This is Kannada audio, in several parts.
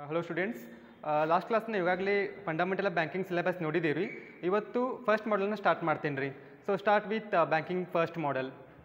ಹಲೋ ಸ್ಟೂಡೆಂಟ್ಸ್, ಲಾಸ್ಟ್ ಕ್ಲಾಸ್ನ ಇವಾಗಲೇ ಫಂಡಮೆಂಟಲ್ ಆಫ್ ಬ್ಯಾಂಕಿಂಗ್ ಸಿಲೆಬಸ್ ನೋಡಿದ್ದೀವಿ. ಇವತ್ತು ಫಸ್ಟ್ ಮಾಡಲ್ನ ಸ್ಟಾರ್ಟ್ ಮಾಡ್ತೀನಿ ರೀ. So start with banking first ಮಾಡಲ್.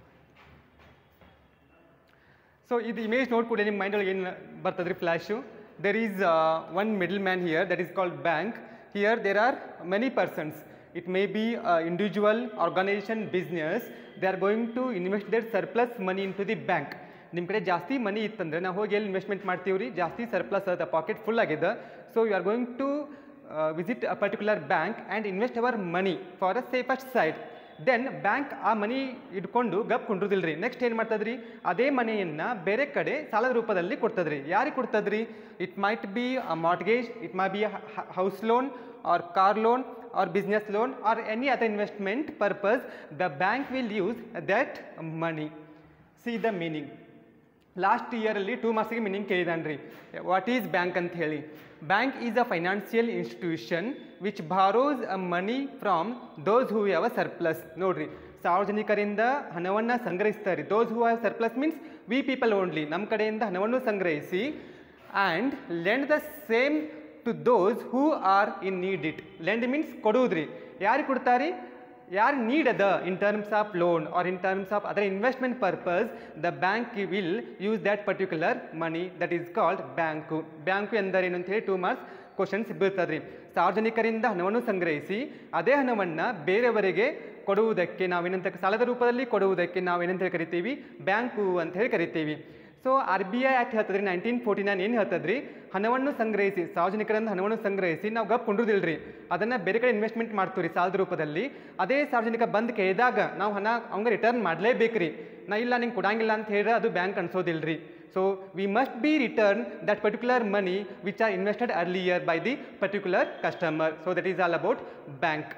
ಸೊ ಇದು ಇಮೇಜ್ ನೋಡ್ಕೊಡಿ, ನಿಮ್ಮ ಮೈಂಡೊಳಗೆ ಏನು ಬರ್ತದೆ ರೀ flash. There is one middle man here, that is called bank. Here there are many persons. It may be individual, organization, business. They are going to invest their surplus money into the bank. ನಿಮ್ಮ ಕಡೆ ಜಾಸ್ತಿ ಮನಿ ಇತ್ತಂದರೆ ನಾವು ಹೋಗಿ ಎಲ್ಲಿ ಇನ್ವೆಸ್ಟ್ಮೆಂಟ್ ಮಾಡ್ತೀವಿ ರೀ? ಜಾಸ್ತಿ ಸರ್ಪ್ಲಸ್ ಅದ, ಪಾಕೆಟ್ ಫುಲ್ ಆಗಿದೆ. So you are going to visit a particular bank and invest our money for a safest side. Then bank ಆ ಮನಿ ಇಟ್ಕೊಂಡು ಗಪ್ ಕುಂಡ್ರದಿಲ್ಲ ರೀ. ನೆಕ್ಸ್ಟ್ ಏನು ಮಾಡ್ತದ್ರಿ? ಅದೇ ಮನೆಯನ್ನು ಬೇರೆ ಕಡೆ ಸಾಲದ ರೂಪದಲ್ಲಿ ಕೊಡ್ತದ್ರಿ. ಯಾರಿಗೆ ಕೊಡ್ತದ್ರಿ? It might be a mortgage, it may be a house loan or car loan or business loan or any other investment purpose. The bank will use that money. See the meaning. Last year alli 2 marks ಗೆ meaning ಕೇಳಿದಾನ್ರಿ. What is bank ಅಂತ ಹೇಳಿ? Bank is a financial institution which borrows a money from those who have a surplus. ನೋಡ್ರಿ, ಸಾರ್ವಜನಿಕರಿಂದ ಹಣವನ್ನು ಸಂಗ್ರಹಿಸ್ತಾರೆ. Those who have surplus means we people only. ನಮ್ಮ ಕಡೆಯಿಂದ ಹಣವನ್ನು ಸಂಗ್ರಹಿಸಿ and lend the same to those who are in need it. Lend means ಕೊಡುವುದ್ರಿ. ಯಾರಿಗೆ ಕೊಡ್ತಾರೆ? ಯಾರು ನೀಡ್ ಅದ in terms of loan or in terms of other investment purpose, the bank will use that particular money, that is called bank. Bank ಎಂದರೇನು ಅಂತ ಹೇಳಿ 2 marks ಕ್ವಶನ್ಸ್ ಬೀಳ್ತದ್ರಿ. ಸಾರ್ವಜನಿಕರಿಂದ ಹಣವನ್ನು ಸಂಗ್ರಹಿಸಿ ಅದೇ ಹಣವನ್ನು ಬೇರೆಯವರಿಗೆ ಕೊಡುವುದಕ್ಕೆ ನಾವೇನಂತ, ಸಾಲದ ರೂಪದಲ್ಲಿ ಕೊಡುವುದಕ್ಕೆ ನಾವೇನಂತ ಕರಿತೀವಿ? ಬ್ಯಾಂಕು ಅಂತ ಹೇಳಿ ಕರಿತೀವಿ. ಸೊ RBI ಆ್ಯಕ್ಟ್ ಹೇಳ್ತದ್ರಿ 1949 ಏನು ಹೇಳ್ತದ್ರಿ? ಹಣವನ್ನು ಸಂಗ್ರಹಿಸಿ, ಸಾರ್ವಜನಿಕರಿಂದ ಹಣವನ್ನು ಸಂಗ್ರಹಿಸಿ ನಾವು ಗಪ್ ಕುಂಡ್ರದಿಲ್ರಿ, ಅದನ್ನು ಬೇರೆ ಕಡೆ ಇನ್ವೆಸ್ಟ್ಮೆಂಟ್ ಮಾಡ್ತೀವಿ ಸಾಲದ ರೂಪದಲ್ಲಿ. ಅದೇ ಸಾರ್ವಜನಿಕ ಬಂದು ಕೇಳಿದಾಗ ನಾವು ಹಣ ಅವಂಗೆ ರಿಟರ್ನ್ ಮಾಡಲೇಬೇಕ್ರಿ. ನಾ ಇಲ್ಲ ನಿಂಗೆ ಕೊಡಂಗಿಲ್ಲ ಅಂತ ಹೇಳಿದ್ರೆ ಅದು ಬ್ಯಾಂಕ್ ಅನ್ಸೋದಿಲ್ರಿ. So we must be return that particular money which are invested earlier by the particular customer. So that is all about bank.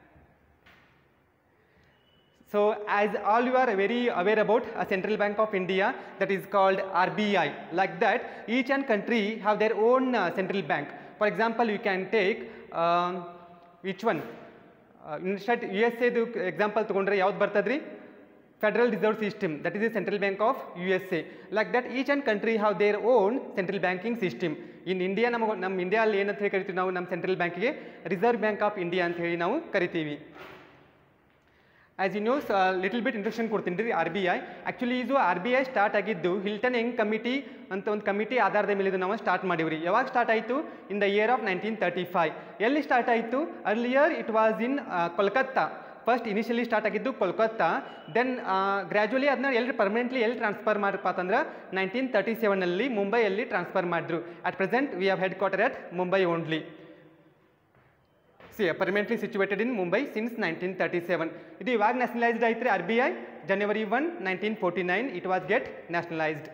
So as all you are very aware about a Central Bank of India, that is called RBI. Like that, each and country have their own central bank. For example, you can take which one? Instead USA ದು example ತಗೊಂಡ್ರೆ ಯಾವ್ದು ಬರ್ತದ್ರಿ? Federal Reserve System, that is the Central Bank of USA. Like that, each and country have their own central banking system. In India, ನಮ್ಮ ಇಂಡಿಯಾದಲ್ಲಿ ಏನಂತ ಹೇಳಿ ಕರಿತೀವಿ ನಾವು? ನಮ್ಮ ಸೆಂಟ್ರಲ್ ಬ್ಯಾಂಕಿಗೆ ರಿಸರ್ವ್ ಬ್ಯಾಂಕ್ ಆಫ್ ಇಂಡಿಯಾ ಅಂತ ಹೇಳಿ ನಾವು ಕರಿತೀವಿ. As you knows, little bit introduction ಕೊಡ್ತೀನಿ ರೀ. RBI ಆ್ಯಕ್ಚುಲಿ ಇದು RBI ಸ್ಟಾರ್ಟ್ ಆಗಿದ್ದು ಹಿಲ್ಟನ್ ಯಂಗ್ ಕಮಿಟಿ ಅಂತ ಒಂದು ಕಮಿಟಿ ಆಧಾರದ ಮೇಲೆ ಇದು ನಾವು ಸ್ಟಾರ್ಟ್ ಮಾಡಿವ್ರಿ. ಯಾವಾಗ ಸ್ಟಾರ್ಟ್ ಆಯಿತು? In the year of 1935. ಎಲ್ಲಿ ಸ್ಟಾರ್ಟ್ ಆಯಿತು? Earlier it was in Kolkata. First initially start ಆಗಿದ್ದು ಕೋಲ್ಕತ್ತಾ. ದೆನ್ ಗ್ರ್ಯಾಜುವಲಿ ಅದನ್ನ ಎಲ್ಲಿ ಪರ್ಮನೆಂಟ್ಲಿ ಎಲ್ಲಿ ಟ್ರಾನ್ಸ್ಫರ್ ಮಾಡಪ್ಪ ಅಂತಂದ್ರೆ 1937 ಮುಂಬೈಯಲ್ಲಿ ಟ್ರಾನ್ಸ್ಫರ್ ಮಾಡಿದ್ರು. At present we have head quarter at Mumbai only. Permanently situated in Mumbai since 1937. ಇದು ಇವಾಗ ನ್ಯಾಷನಲೈಸ್ಡ್ ಆಯ್ತು ರೀ. RBI January 1, 1949 it was get nationalised.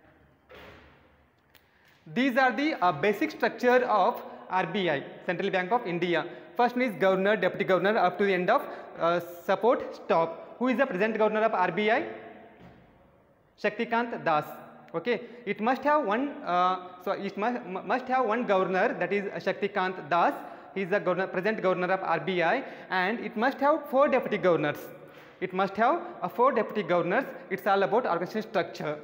These are the basic structure of RBI, Central Bank of India. First one is governor, deputy governor up to the end of support stop. Who is the present governor of RBI? Shaktikant Das. Okay, it must have one must have one governor, that is Shaktikant Das. He is the present governor of RBI, and it must have 4 deputy governors. It must have 4 deputy governors. It's all about organization structure.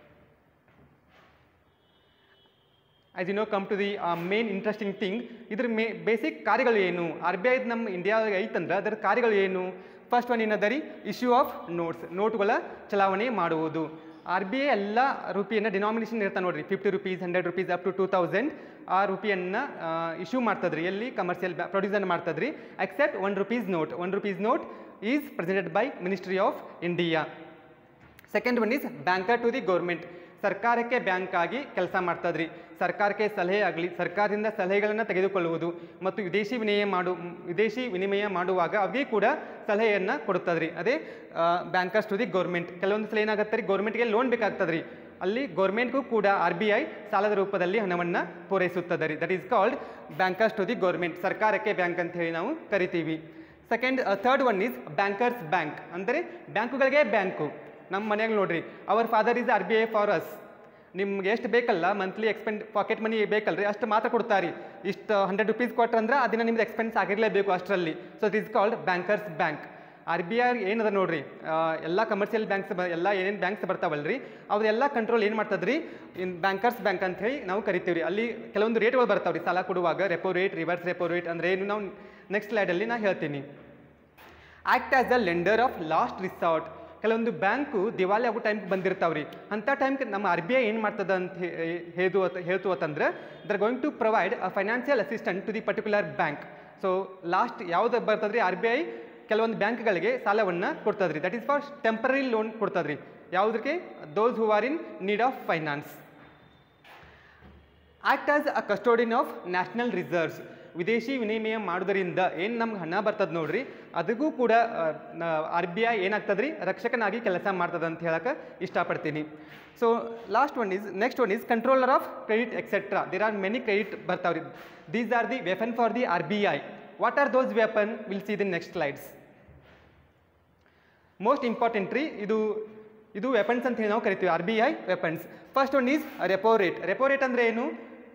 As you know, come to the main interesting thing. ಇದರ ಬೇಸಿಕ್ ಕಾರ್ಯಗಳು ಏನು? RBI ನಮ್ಮ ಇಂಡಿಯಾದಾಗ ಐತಂದ್ರೆ ಅದರ ಕಾರ್ಯಗಳು ಏನು? ಫಸ್ಟ್ ಒನ್ ಏನದ ರೀ? ಇಶ್ಯೂ ಆಫ್ ನೋಟ್ಸ್, ನೋಟುಗಳ ಚಲಾವಣೆ ಮಾಡುವುದು. RBI ಎಲ್ಲ ರೂಪಿಯನ್ನು ಡಿನಾಮಿನೇಷನ್ ಇರ್ತಾ ನೋಡ್ರಿ, 50 rupees, 100 rupees ಅಪ್ ಟು 2000 ಆ ರೂಪಿಯನ್ನು ಇಶ್ಯೂ ಮಾಡ್ತದ್ರಿ. ಎಲ್ಲಿ? ಕಮರ್ಷಿಯಲ್ ಪ್ರೊಡ್ಯೂಸರ್ ಮಾಡ್ತದ್ರಿ. Except 1 rupees note. 1 rupees note is presented by ministry of India. Second one is banker to the government. ಸರ್ಕಾರಕ್ಕೆ ಬ್ಯಾಂಕ್ ಆಗಿ ಕೆಲಸ ಮಾಡ್ತದ್ರಿ. ಸರ್ಕಾರಕ್ಕೆ ಸಲಹೆ ಆಗಲಿ, ಸರ್ಕಾರದಿಂದ ಸಲಹೆಗಳನ್ನು ತೆಗೆದುಕೊಳ್ಳುವುದು ಮತ್ತು ವಿದೇಶಿ ವಿನಿಮಯ ಮಾಡುವಾಗ ಅವರಿಗೆ ಕೂಡ ಸಲಹೆಯನ್ನು ಕೊಡುತ್ತದ್ರಿ. ಅದೇ ಬ್ಯಾಂಕರ್ಸ್ ಟು ದಿ ಗೌರ್ಮೆಂಟ್. ಕೆಲವೊಂದು ಸಲ ಏನಾಗುತ್ತೆ ರೀ, ಗೌರ್ಮೆಂಟ್ಗೆ ಲೋನ್ ಬೇಕಾಗ್ತದ್ರಿ. ಅಲ್ಲಿ ಗೌರ್ಮೆಂಟ್ಗೂ ಕೂಡ RBI ಸಾಲದ ರೂಪದಲ್ಲಿ ಹಣವನ್ನು ಪೂರೈಸುತ್ತದೆ ರೀ. That is called bankers to the government. ಸರ್ಕಾರಕ್ಕೆ ಬ್ಯಾಂಕ್ ಅಂತ ಹೇಳಿ ನಾವು ಕರಿತೀವಿ. Third one is bankers bank. ಅಂದರೆ ಬ್ಯಾಂಕುಗಳಿಗೆ ಬ್ಯಾಂಕು. ನಮ್ಮ ಮನೆಯಾಗ ನೋಡ್ರಿ, our father is RBI for us. ನಿಮ್ಗೆ ಎಷ್ಟು ಬೇಕಲ್ಲ ಮಂತ್ಲಿ ಪಾಕೆಟ್ ಮನಿ ಬೇಕಲ್ರಿ, ಅಷ್ಟು ಮಾತ್ರ ಕೊಡ್ತಾರೆ. ಇಷ್ಟು 100 rupees ಕೊಟ್ರಂದ್ರೆ ಅದನ್ನು ನಿಮ್ದು ಎಕ್ಸ್ಪೆನ್ಸ್ ಆಗಿರಲೇಬೇಕು ಅಷ್ಟರಲ್ಲಿ. So it is called bankers bank. R B I ಏನದ ನೋಡ್ರಿ ಎಲ್ಲ ಕಮರ್ಷಿಯಲ್ ಬ್ಯಾಂಕ್ಸ್ ಎಲ್ಲ ಏನೇನು ಬ್ಯಾಂಕ್ಸ್ ಬರ್ತಾವಲ್ರಿ ಅವರೆಲ್ಲ ಕಂಟ್ರೋಲ್ ಏನು ಮಾಡ್ತದ್ರಿ ಇನ್ ಬ್ಯಾಂಕರ್ಸ್ ಬ್ಯಾಂಕ್ ಅಂತ ಹೇಳಿ ನಾವು ಕರಿತೀವಿ ರೀ. ಅಲ್ಲಿ ಕೆಲವೊಂದು ರೇಟ್ಗಳು ಬರ್ತಾವ್ರಿ ಸಾಲ ಕೊಡುವಾಗ, repo rate, reverse repo rate ಅಂದರೆ ಏನು ನಾವು ನೆಕ್ಸ್ಟ್ ಸ್ಲೈಡಲ್ಲಿ ನಾನು ಹೇಳ್ತೀನಿ. Act as a lender of last resort. ಕೆಲವೊಂದು ಬ್ಯಾಂಕು ದಿವಾಳಿ ಆಗೋ ಟೈಮ್ಗೆ ಬಂದಿರ್ತಾವ್ರಿ. ಅಂಥ ಟೈಮ್ಗೆ ನಮ್ಮ ಆರ್ ಬಿ ಐ ಏನು ಮಾಡ್ತದ ಅಂತ ಹೇಳ್ತು ಅಂತಂದ್ರೆ they're going to provide a financial assistant to the particular bank. So last ಯಾವ್ದು ಬರ್ತದ್ರಿ ಆರ್ ಬಿ ಐ ಕೆಲವೊಂದು ಬ್ಯಾಂಕ್ಗಳಿಗೆ ಸಾಲವನ್ನು ಕೊಡ್ತದ್ರಿ. That is for temporary loan ಕೊಡ್ತದ್ರಿ. ಯಾವುದಕ್ಕೆ? Those who are in need of finance. Act as a custodian of national reserves. ವಿದೇಶಿ ವಿನಿಮಯ ಮಾಡೋದರಿಂದ ಏನು ನಮ್ಗೆ ಹಣ ಬರ್ತದೆ ನೋಡ್ರಿ ಅದಕ್ಕೂ ಕೂಡ ಆರ್ ಬಿ ಐ ಏನಾಗ್ತದ್ರಿ ರಕ್ಷಕನಾಗಿ ಕೆಲಸ ಮಾಡ್ತದೆ ಅಂತ ಹೇಳಕ್ಕೆ ಇಷ್ಟಪಡ್ತೀನಿ. So next one is controller of credit etcetera. There are many credit ಬರ್ತಾವ್ರಿ. These are the weapon for the R B I. What are those weapon? Will see the next slides. Most important ರೀ ಇದು ವೆಪನ್ಸ್ ಅಂತ ಹೇಳಿ ನಾವು ಕರಿತೀವಿ, R B I weapons. First one is repo rate. Repo rate ಅಂದರೆ ಏನು?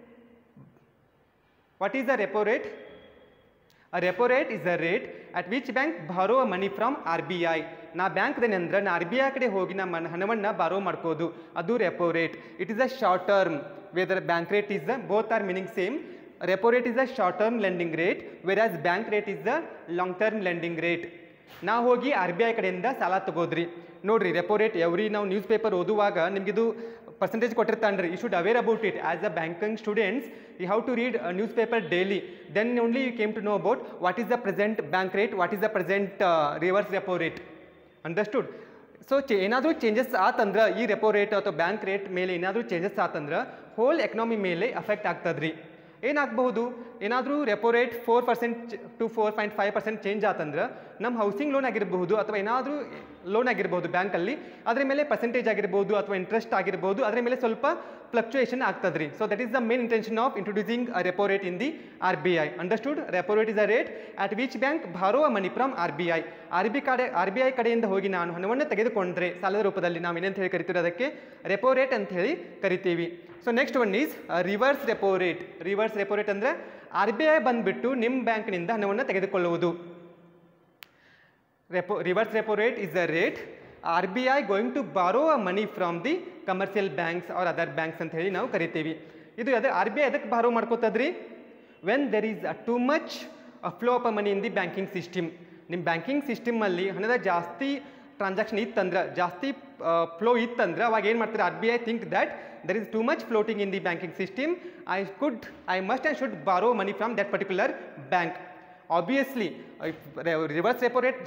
What is a repo rate? A repo rate is a rate at which bank borrow money from RBI. ನಾ ಬ್ಯಾಂಕ್ದೇನೆ ಅಂದ್ರೆ ನಾ ಆರ್ ಬಿ ಐ ಕಡೆ ಹೋಗಿ ನಮ್ಮ ಹಣವನ್ನು ಬಾರೋ ಮಾಡ್ಕೋದು, ಅದು repo rate. It is a short term whether bank rate is both are meaning same. Repo rate is a short term lending rate whereas bank rate is a long term lending rate. ನಾ ಹೋಗಿ ಆರ್ ಬಿ ಐ ಕಡೆಯಿಂದ ಸಾಲ ತಗೋದ್ರಿ. ನೋಡ್ರಿ ರೆಪೋ ರೇಟ್ ನಾವು ನ್ಯೂಸ್ ಪೇಪರ್ ಓದುವಾಗ ನಿಮಗಿದು ಪರ್ಸೆಂಟೇಜ್ ಕೊಟ್ಟಿರ್ತಾನ್ರಿ. You should aware about it. As a banking students you have to read a newspaper daily, then only you came to know about what is the present bank rate, what is the present reverse repo rate. Understood? So ಏನಾದರೂ ಚೇಂಜಸ್ ಆತಂದ್ರೆ ಈ ರೆಪೋ ರೇಟ್ ಅಥವಾ ಬ್ಯಾಂಕ್ ರೇಟ್ ಮೇಲೆ ಏನಾದರೂ ಚೇಂಜಸ್ ಆತಂದ್ರೆ ಹೋಲ್ ಎಕನಾಮಿ ಮೇಲೆ ಅಫೆಕ್ಟ್ ಆಗ್ತದ್ರಿ. ಏನಾಗಬಹುದು? ಏನಾದರೂ ರೆಪೋ ರೇಟ್ 4% to 4.5% ಚೇಂಜ್ ಆತಂದ್ರೆ ನಮ್ಮ ಹೌಸಿಂಗ್ ಲೋನ್ ಆಗಿರಬಹುದು ಅಥವಾ ಏನಾದರೂ ಲೋನ್ ಆಗಿರ್ಬೋದು ಬ್ಯಾಂಕಲ್ಲಿ, ಅದರ ಮೇಲೆ ಪರ್ಸೆಂಟೇಜ್ ಆಗಿರ್ಬೋದು ಅಥವಾ ಇಂಟ್ರೆಸ್ಟ್ ಆಗಿರ್ಬೋದು, ಅದರ ಮೇಲೆ ಸ್ವಲ್ಪ ಫ್ಲಕ್ಚುಯೇಷನ್ ಆಗ್ತದ್ರಿ. So that is the main intention of introducing a repo rate in the R B I. Understood? Repo rate is a rate at which bank borrow a money from R B I. R B I ಕಡೆಯಿಂದ ಹೋಗಿ ನಾನು ಹಣವನ್ನು ತೆಗೆದುಕೊಂಡ್ರೆ ಸಾಲದ ರೂಪದಲ್ಲಿ ನಾವು ಏನಂತ ಹೇಳಿ ಕರಿತೀವಿ, ಅದಕ್ಕೆ ರೆಪೋ ರೇಟ್ ಅಂತ ಹೇಳಿ ಕರಿತೀವಿ. So next one is reverse repo rate. Reverse repo rate ಅಂದರೆ ಆರ್ ಬಿ ಐ ಬಂದುಬಿಟ್ಟು ನಿಮ್ಮ ಬ್ಯಾಂಕ್ನಿಂದ ಹಣವನ್ನು ತೆಗೆದುಕೊಳ್ಳುವುದು. Reverse repo rate is the rate RBI going to borrow a money from the commercial banks or other banks ಅಂತ ಹೇಳಿ ನಾವು ಕರಿತೀವಿ. ಇದು ಆರ್ ಬಿ ಐ ಎದಕ್ಕೆ ಬಾರೋ ಮಾಡ್ಕೋತದ್ರಿ? When there is too much flow of money in the banking system. ನಿಮ್ಮ ಬ್ಯಾಂಕಿಂಗ್ ಸಿಸ್ಟಮಲ್ಲಿ ಹಣದ ಜಾಸ್ತಿ ಟ್ರಾನ್ಸಾಕ್ಷನ್ ಇತ್ತಂದ್ರೆ, ಜಾಸ್ತಿ ಫ್ಲೋ ಇತ್ತಂದ್ರೆ ಅವಾಗ ಏನು ಮಾಡ್ತಾರೆ R B I think that there is too much floating in the banking system, I must and should borrow money from that particular bank. Obviously reverse repo rate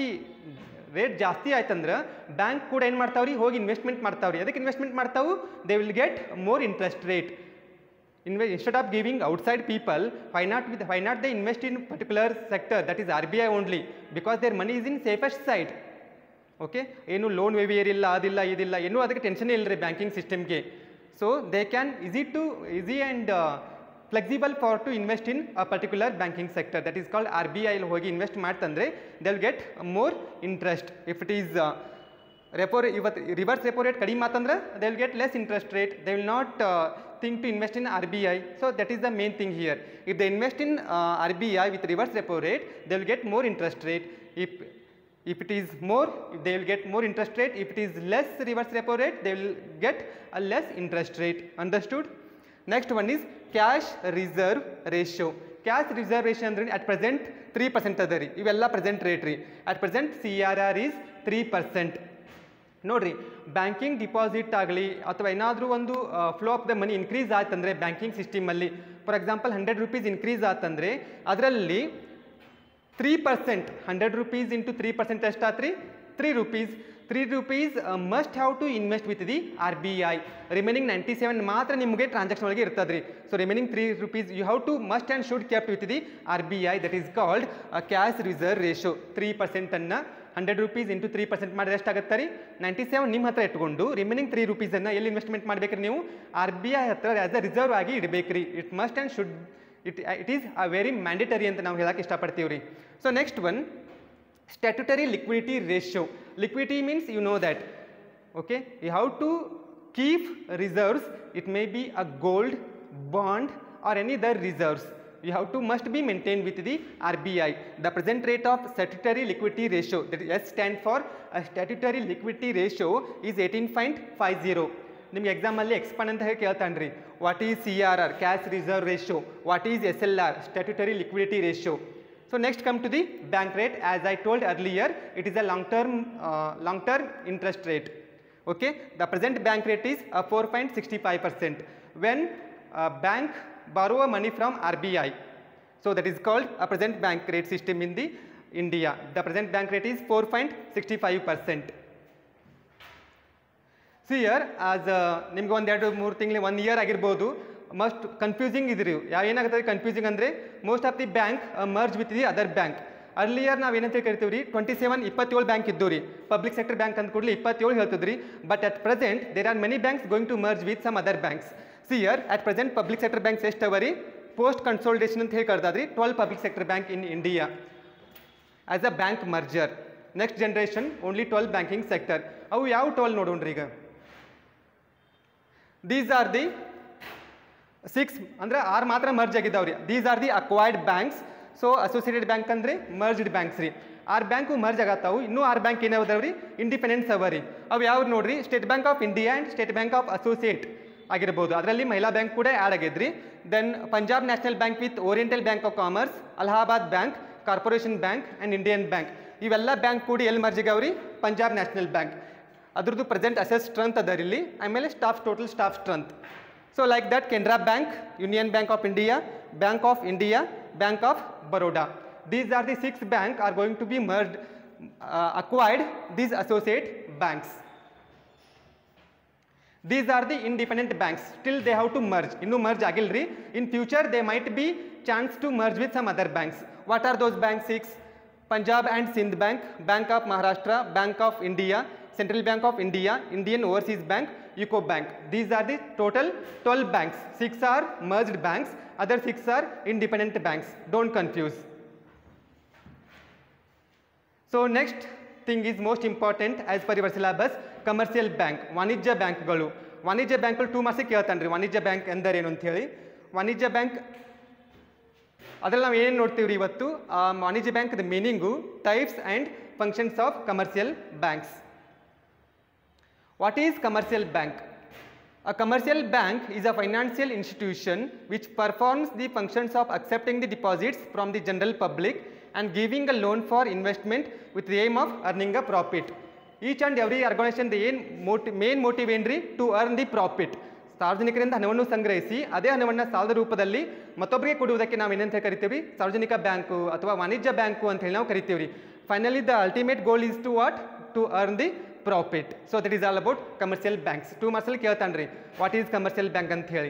ಜಾಸ್ತಿ ಆಯ್ತಂದ್ರೆ ಬ್ಯಾಂಕ್ ಕೂಡ ಏನು ಮಾಡ್ತಾವ್ರಿ, ಹೋಗಿ ಇನ್ವೆಸ್ಟ್ಮೆಂಟ್ ಮಾಡ್ತಾವ್ರಿ. ಅದಕ್ಕೆ ಇನ್ವೆಸ್ಟ್ಮೆಂಟ್ ಮಾಡ್ತಾವು? They will get more interest rate. Instead of giving outside people, why not they invest in particular sector, that is RBI only, because their money is in safest side. Okay, ಏನು ಲೋನ್ ವೇವಿಯರ್ ಇಲ್ಲ, ಅದಿಲ್ಲ ಇದಿಲ್ಲ, ಏನೂ ಅದಕ್ಕೆ ಟೆನ್ಷನ್ ಇಲ್ಲ ರೀ ಬ್ಯಾಂಕಿಂಗ್ ಸಿಸ್ಟಮ್ಗೆ. So they can easy and flexible for to invest in a particular banking sector. That is called R B I. ಹೋಗಿ ಇನ್ವೆಸ್ಟ್ ಮಾಡ್ತಂದ್ರೆ they will get more interest. If it is reverse repo rate ಕಡಿಮೆ ಮಾತಂದ್ರೆ they will get less interest rate. They will not think to invest in RBI. So that is the main thing here. If they invest in RBI with reverse repo rate, they will get more interest rate. If it is more, they will get more interest rate. If it is less reverse repo rate, they will get a less interest rate. Understood? Next one is cash reserve ratio. Cash reserve ratio ಅಂದ್ರೆ at present 3% ಅದ ರೀ. ಇವೆಲ್ಲ ಪ್ರೆಸೆಂಟ್ ರೇಟ್ ರೀ. at present CRR is 3%. ನೋಡ್ರಿ, ಬ್ಯಾಂಕಿಂಗ್ ಡಿಪಾಸಿಟ್ ಆಗಲಿ ಅಥವಾ ಏನಾದರೂ ಒಂದು flow of the money increase ಆಯ್ತಂದರೆ ಬ್ಯಾಂಕಿಂಗ್ ಸಿಸ್ಟಮಲ್ಲಿ, ಫಾರ್ ಎಕ್ಸಾಂಪಲ್ 100 ರೂಪೀಸ್ ಇನ್ಕ್ರೀಸ್ ಆತಂದರೆ ಅದರಲ್ಲಿ 3%, 100 ರೂಪೀಸ್ ಇಂಟು 3% ಎಷ್ಟಾತ್ರಿ? 3 rupees. 3 rupees must have to invest with the R B I. Remaining 97 ಮಾತ್ರ ನಿಮಗೆ ಟ್ರಾನ್ಸಾಕ್ಷನ್ ಒಳಗೆ ಇರ್ತದೆ ರೀ. So remaining 3 rupees you have to must and should kept with the R B I. That is called cash reserve ratio. 3%ಅನ್ನು 100 ರೂಪೀಸ್ ಇಂಟು 3% ಮಾಡಿದ್ರೆ ಎಷ್ಟಾಗುತ್ತೆ ರೀ? 97 ನಿಮ್ಮ ಹತ್ರ ಇಟ್ಕೊಂಡು ರಿಮೈನಿಂಗ್ 3 ರೂಪೀಸನ್ನು ಎಲ್ಲಿ ಇನ್ವೆಸ್ಟ್ಮೆಂಟ್ ಮಾಡಬೇಕ್ರಿ ನೀವು? ಆರ್ ಬಿ ಐ ಹತ್ರ ಆ್ಯಸ್ ಅ ರಿಸರ್ವ್ ಆಗಿ ಇಡಬೇಕ್ರಿ. It must and should it is a very mandatory ಅಂತ ನಾವು ಹೇಳಕ್ಕೆ ಇಷ್ಟಪಡ್ತೀವಿ ರೀ. So next one, statutory liquidity ratio. Liquidity means you know that, okay, you have to keep reserves. It may be a gold, bond or any other reserves. you have to must be maintained with the RBI. The present rate of statutory liquidity ratio, that is S stand for a statutory liquidity ratio, is 18.50. ನಿಮಗೆ ಎಕ್ಸಾಮಲ್ಲಿ ಎಕ್ಸ್ಪಾಂಡ್ ಅಂತ ಹೇಳಿ ಕೇಳ್ತಾನ್ರಿ. What is CRR, cash reserve ratio, what is SLR, statutory liquidity ratio. So next come to the bank rate. As I told earlier, it is a long term interest rate. Okay, the present bank rate is 4.65% when bank borrow money from RBI. So that is called a present bank rate system in the India. The present bank rate is 4.65%. See here, as ನಿಮ್ಗೆ ಒಂದು 2-3 ತಿಂಗಳು 1 year ಆಗಿರ್ಬೋದು, ಮಸ್ಟ್ ಕನ್ಫ್ಯೂಸಿಂಗ್ ಇದ್ರಿ. ಏನಾಗುತ್ತೆ ಕನ್ಫ್ಯೂಸಿಂಗ್ ಅಂದರೆ most of the bank merge with the other bank. Earlier ನಾವು ಏನಂತ ಕರಿತೀವಿ ರೀ, 27 ಬ್ಯಾಂಕ್ ಇದ್ದು ರೀ. ಪಬ್ಲಿಕ್ ಸೆಕ್ಟರ್ ಬ್ಯಾಂಕ್ ಅಂದ ಕೂಡಲೇ 27 ಹೇಳ್ತಿದ್ರಿ. But at present there are many banks going to merge with some other banks. See here at present public sector banks ಎಷ್ಟು ಅವ ರೀ? ಪೋಸ್ಟ್ ಕನ್ಸೋಲ್ಟೇಷನ್ ಅಂತ ಹೇಳಿ ಕರ್ದಾದ್ರಿ 12 public sector bank in India as a bank merger. Next generation only 12 banking sector. ಅವು ಯಾವ 12 ನೋಡೋಣ್ರಿ ಈಗ. ದೀಸ್ ಆರ್ ದಿ 6 ಅಂದರೆ 6 ಮಾತ್ರ ಮರ್ಜ್ ಆಗಿದ್ದಾವ್ರಿ. These are the acquired banks. So associated bank ಅಂದರೆ ಮರ್ಜ್ಡ್ ಬ್ಯಾಂಕ್ಸ್ ರೀ. 6 ಬ್ಯಾಂಕು ಮರ್ಜ್ ಆಗತ್ತಾವು. ಇನ್ನೂ 6 ಬ್ಯಾಂಕ್ ಏನಾವದಾವ್ರಿ? ಇಂಡಿಪೆಂಡೆನ್ಸ್ ಅವ ರೀ. ಅವು ಯಾವ್ದು ನೋಡ್ರಿ? State bank of India and state bank of associate ಆಗಿರ್ಬೋದು. ಅದರಲ್ಲಿ ಮಹಿಳಾ ಬ್ಯಾಂಕ್ ಕೂಡ ಆ್ಯಡ್ ಆಗಿದ್ರಿ. Then Punjab national bank with oriental bank of commerce, Allahabad bank, corporation bank and Indian bank. ಇವೆಲ್ಲ ಬ್ಯಾಂಕ್ ಕೂಡಿ ಎಲ್ಲಿ ಮರ್ಜ್ ಆಗ್ಯಾವ್ರಿ? Punjab national bank. ಅದ್ರದ್ದು ಪ್ರೆಸೆಂಟ್ ಅಸೆಟ್ ಸ್ಟ್ರೆಂತ್ ಅದ ಇಲ್ಲಿ. ಆಮೇಲೆ total staff strength. So like that, Canara Bank, Union Bank of India, Bank of Baroda. These are the 6 banks are going to be merged, acquired these associate banks. These are the independent banks. Still they have to merge. Innu merge agilri. In future they might be chance to merge with some other banks. What are those banks? 6. Punjab and Sindh Bank, Bank of Maharashtra, Bank of India, Central Bank of India, Indian Overseas Bank, UCO Bank. These are the total 12 banks. 6 are merged banks, other 6 are independent banks. Don't confuse. So next thing is most important as per your syllabus, commercial bank, ವಾಣಿಜ್ಯ ಬ್ಯಾಂಕ್ಗಳು. ವಾಣಿಜ್ಯ ಬ್ಯಾಂಕ್ಗಳು 2 ಮಾರ್ಕ್ಸ್ ಕೇಳ್ತಾನ್ರಿ. ವಾಣಿಜ್ಯ ಬ್ಯಾಂಕ್ ಎಂದರೇನು ಅಂತ ಹೇಳಿ. ವಾಣಿಜ್ಯ ಬ್ಯಾಂಕ್ ಅದರಲ್ಲಿ ನಾವು ಏನು ನೋಡ್ತೀವಿ ರೀ ಇವತ್ತು? ವಾಣಿಜ್ಯ bank the meaning, types and functions of commercial banks. What is commercial bank? A commercial bank is a financial institution which performs the functions of accepting the deposits from the general public and giving a loan for investment with the aim of earning a profit. Each and every organization the main motive ಏನ್ರಿ? To earn the profit. ಸಾರ್ವಜನಿಕರಿಂದ ಹಣವನ್ನು ಸಂಗ್ರಹಿಸಿ ಅದೇ ಹಣವನ್ನು ಸಾಲದ ರೂಪದಲ್ಲಿ ಮತ್ತೊಬ್ಬರಿಗೆ ಕೊಡುವುದಕ್ಕೆ ನಾವು ಏನಂತ ಕರಿತೀವಿ? ಸಾರ್ವಜನಿಕ ಬ್ಯಾಂಕು ಅಥವಾ ವಾಣಿಜ್ಯ ಬ್ಯಾಂಕು ಅಂತ ಹೇಳಿ ನಾವು ಕರಿತೀವಿ. Finally the ultimate goal is to what? To earn the profit. So that is all about commercial banks. 2 marks ಅಲ್ಲಿ ಕೇಳ್ತಾನ್ರಿ what is commercial bank ಅಂತ ಹೇಳಿ.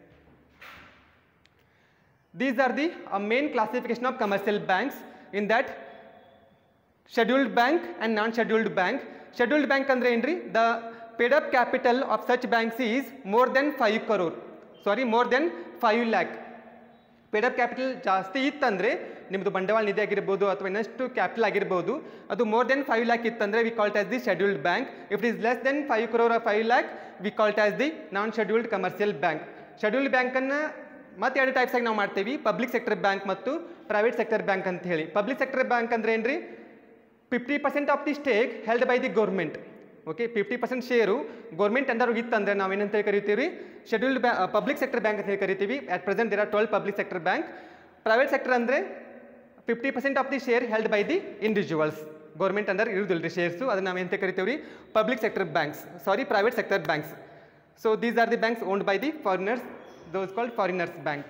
These are the main classification of commercial banks. In that scheduled bank and non-scheduled bank. Scheduled bank ಅಂದ್ರೆ ಏನ್ರಿ? The paid up capital of such banks is more than 5 crore. Sorry, more than 5 lakh. paid up capital ಜಾಸ್ತಿ ಇತ್ತಂದ್ರೆ ನಿಮ್ಮದು ಬಂಡವಾಳ ನಿಧಿ ಆಗಿರ್ಬೋದು ಅಥವಾ ಇನ್ನಷ್ಟು ಕ್ಯಾಪಿಟಲ್ ಆಗಿರ್ಬೋದು, ಅದು ಮೋರ್ ದೆನ್ 5 lakh ಇತ್ತಂದರೆ we called as the scheduled bank. If it is less than 5 crore or 5 lakh we called as the non scheduled commercial bank. Scheduled ಬ್ಯಾಂಕನ್ನು ಮತ್ತೆ 2 ಟೈಪ್ಸ್ ಆಗಿ ನಾವು ಮಾಡ್ತೀವಿ, ಪಬ್ಲಿಕ್ ಸೆಕ್ಟರ್ ಬ್ಯಾಂಕ್ ಮತ್ತು ಪ್ರೈವೇಟ್ ಸೆಕ್ಟರ್ ಬ್ಯಾಂಕ್ ಅಂತ ಹೇಳಿ. ಪಬ್ಲಿಕ್ ಸೆಕ್ಟರ್ ಬ್ಯಾಂಕ್ ಅಂದ್ರೆ ಏನ್ರಿ? 50% of the stake held by the government. Okay, 50% share government ಅಂಡರ್ಗೆ ಇತ್ತಂದ್ರೆ ನಾವು ಏನಂತ ಕರಿತೀವಿ? ಶೆಡ್ಯೂಲ್ಡ್ ಪಬ್ಲಿಕ್ ಸೆಕ್ಟರ್ ಬ್ಯಾಂಕ್ ಅಂತ ಹೇಳಿ ಕರಿತೀವಿ. At present there are 12 public sector bank. Private sector ಅಂದರೆ 50% of the share held by the individuals. Government under ಇರುವುದಿಲ್ಲ ಶೇರ್ಸು, ಅದನ್ನು ನಾವು ಎಂತ ಕರಿತೀವಿ? Public sector banks, sorry private sector banks. So these are the banks owned by the foreigners, those called foreigners bank.